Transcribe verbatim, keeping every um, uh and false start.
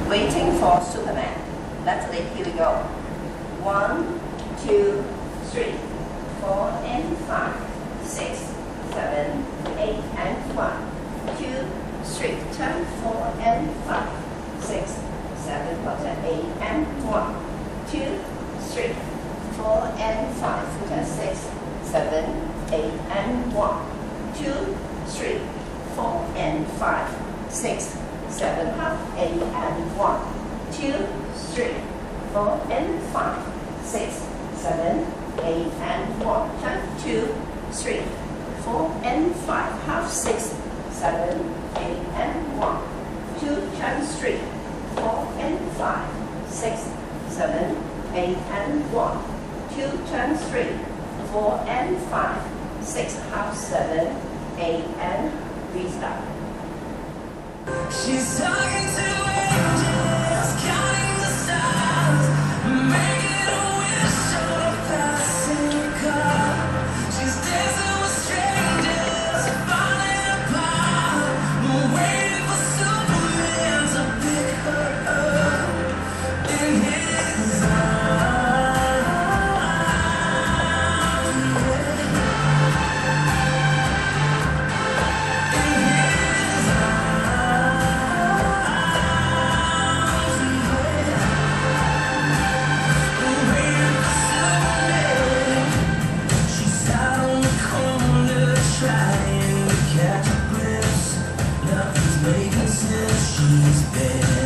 Waiting for Superman. Let's leave. Here we go. One, two, three, four, and five, six, seven, eight, and one, two, three, turn four and five, six, seven, quarter, eight, and one, two, three, four, and five, quarter, six, seven, eight, and one, two, three, four, and five, six, seven, half, eight, and one, two, three, four, and five, six, seven, eight, and one, turn two, three, four, and five, half, six, seven, eight, and one, two, turn three, four, and five, six, seven, eight, and one, two, turn three, four, and five, six, half, seven, eight, and restart. She's talking to angels, counting the stars, making a wish on a passing car. She's dancing with strangers, falling apart, waiting for Superman to pick her up in his arms. In his trying to catch a glimpse, nothing's making sense, she's been